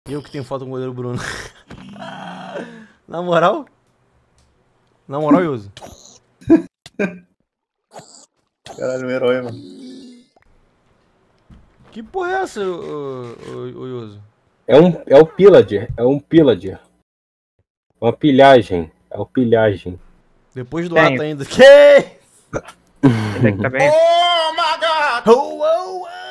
Eu que tenho foto com o goleiro Bruno. Na moral? Na moral, Yoso? Caralho, um herói, mano. Que porra é essa, ô Yoso? É o pillager. É um pillager. Uma pilhagem. É o pilhagem. Depois do Tenho. ato ainda. Que? Esse aqui tá bem. Oh my god! Oh, oh, oh.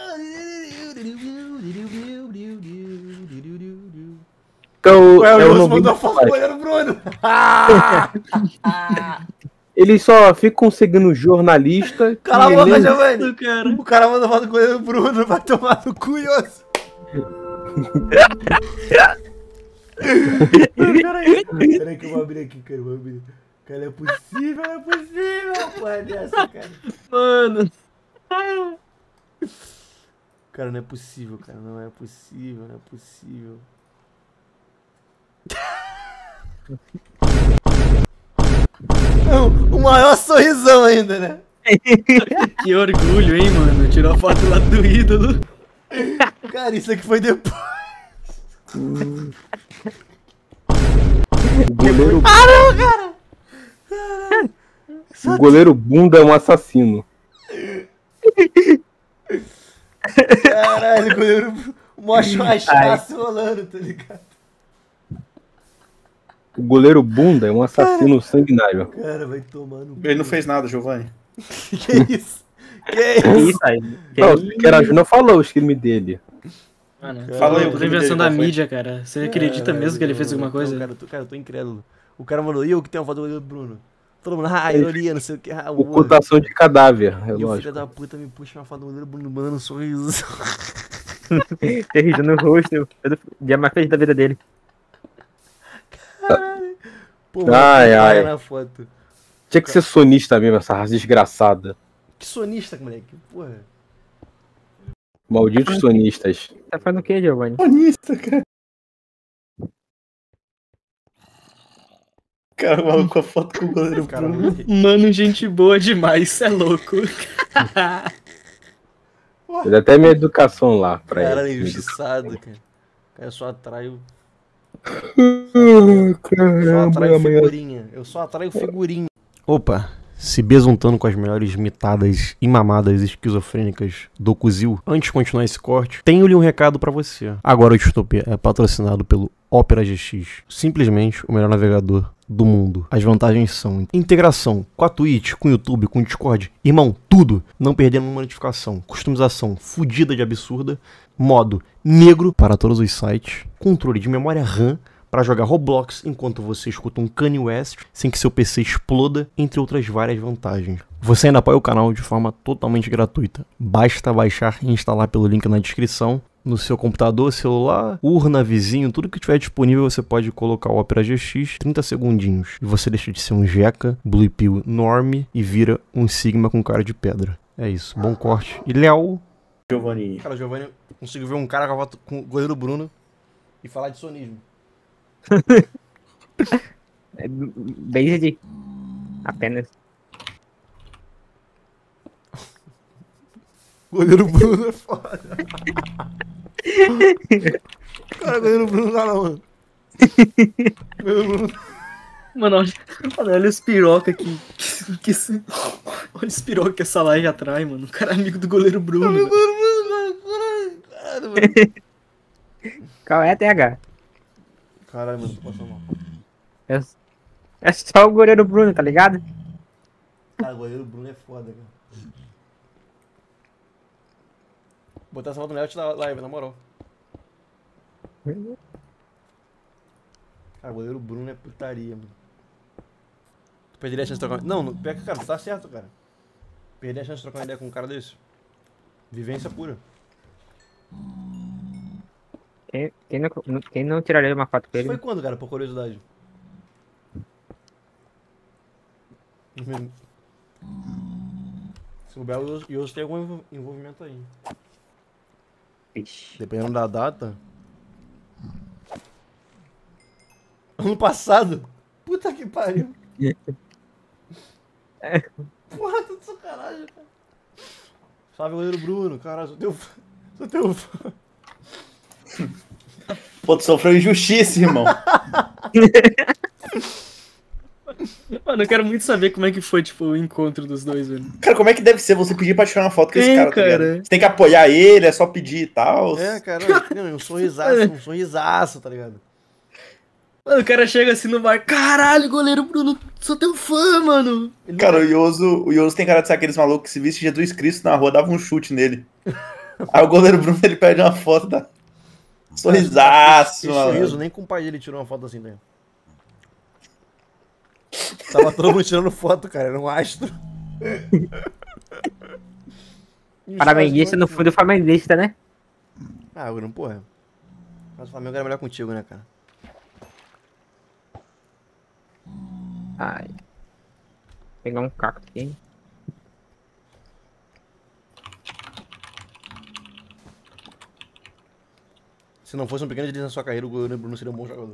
Então, Ué, o eu Yoso não vi mandou a foto do mais. goleiro Bruno. Ah! Eles só ficam seguindo jornalista. Cala a que boca, nem- Giovanni. Cara. O cara mandou a foto do goleiro Bruno. Vai tomar no cu, Yoso. Peraí que eu vou abrir aqui, cara. Eu vou abrir. Cara, é possível, porra dessa, cara. Mano. Cara, não é possível, cara. Não é possível, não é possível. Não, o maior sorrisão ainda, né? Que orgulho, hein, mano. Tirou a foto lá do ídolo. Cara, isso aqui foi depois. O goleiro, Ah, não, cara! o goleiro bunda é um assassino. Caralho, o goleiro. O maior churrascaço rolando, tá ligado? O goleiro bunda é um assassino sanguinário. Cara, vai tomar no cu. Ele não fez nada, Giovanni. Que isso? Que Que isso? isso aí? Não, o Siqueira Júnior falou os crimes dele. Mano, Fala aí, o toda crime invenção dele, da qual foi? mídia, cara. Você acredita mesmo que ele fez alguma coisa? Cara, eu tô incrédulo. O cara mandou, e eu que tenho uma foto do goleiro Bruno. Todo mundo, ironia, não sei o que. Ocultação de cadáver, é E o filho lógico. da puta me puxa uma foto do goleiro Bruno, mano, um sorriso. Terrível no rosto. O dia mais feliz da vida dele. Pô, mano, Ai, tem ai. cara na foto. Tinha que ser sonista mesmo, essa raça desgraçada. Que sonista, moleque. Porra. Malditos sonistas. Tá fazendo o que, Giovanni? Bonista, cara. Cara, o maluco com a foto com o goleiro Cara, Bruno. Mano, gente boa demais. Cê é louco. Ele até minha educação lá pra cara ele. injustiçado, cara. Cara, eu só atraio. Só atraio figurinha. Eu só atraio figurinha. Opa, se besuntando com as melhores mitadas e mamadas esquizofrênicas do Cuzil. Antes de continuar esse corte, tenho-lhe um recado pra você. Agora o Distopia é patrocinado pelo Opera GX. Simplesmente o melhor navegador do mundo. As vantagens são integração com a Twitch, com o YouTube, com o Discord. Irmão, tudo. Não perdendo uma notificação. Customização fodida de absurda. Modo negro para todos os sites. Controle de memória RAM para jogar Roblox enquanto você escuta um Kanye West sem que seu PC exploda, entre outras várias vantagens. Você ainda apoia o canal de forma totalmente gratuita. Basta baixar e instalar pelo link na descrição. No seu computador, celular, urna, vizinho, tudo que tiver disponível você pode colocar o Opera GX 30 segundinhos. E você deixa de ser um Jeca, Blue Pill Norme e vira um Sigma com cara de pedra. É isso, bom corte. E Léo... Giovanni. Cara, o Giovanni conseguiu ver um cara com a foto com o goleiro Bruno e falar de sonismo. Base apenas. Goleiro Bruno é foda. Cara, goleiro Bruno não, mano. Goleiro Bruno. Mano, olha os piroca aqui. Olha os piroca que essa live atrai, mano. O cara é amigo do goleiro Bruno. Goleiro velho. Bruno, caralho, mano. Qual é, TH? Caralho, mano, tô passando mal. É só o goleiro Bruno, tá ligado? Cara, goleiro Bruno é foda, cara. Vou botar essa foto no layout da live, na moral. Cara, goleiro Bruno é putaria, mano. Tu perderia a chance de trocar... Não, pega, cara, tu tá certo, cara. Perder a chance de trocar uma ideia com um cara desse. Vivência pura. Quem não tiraria uma foto com Isso ele? foi quando, cara, por curiosidade? Se o Bel e os tem algum envolvimento aí. Ixi. Dependendo da data. Ano passado? Puta que pariu. Porra, tá de sacanagem, cara. Salve, goleiro Bruno. Caralho, sou teu fã. Pô, tu sofreu injustiça, irmão. Mano, eu quero muito saber como é que foi, tipo, o encontro dos dois, velho. Cara, como é que deve ser você pedir pra tirar uma foto com esse É, cara, tá ligado? cara. Você tem que apoiar ele, é só pedir e tal. É, cara, um sorrisaço, tá ligado? Mano, o cara chega assim no bar, caralho, goleiro Bruno, sou teu fã, mano. Ele Cara, não o Ioso tem cara de ser aqueles malucos que se visse Jesus Cristo na rua, dava um chute nele. Aí o goleiro Bruno, ele pede uma foto da... Sorrisaço, Esse sorriso, mano. nem com o pai dele tirou uma foto assim, né? Tava todo mundo tirando foto, cara, era um astro. E os Flamenguista caras no fundo flamenguista, né? Ah, Bruno, porra. Mas o Flamengo era melhor contigo, né, cara? Ai. Vou pegar um cacto aqui. Se não fosse um pequeno deslize na sua carreira, o goleiro Bruno seria um bom jogador.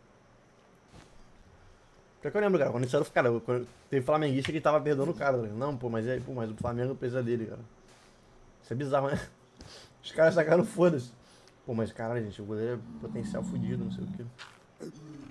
Pior que eu lembro, cara, quando isso era, cara, quando teve flamenguista que tava perdoando o cara, né? Não, pô, mas o Flamengo precisa dele, cara. Isso é bizarro, né? Os caras sacaram foda-se. Pô, mas caralho, gente, o goleiro é potencial fudido, não sei o quê.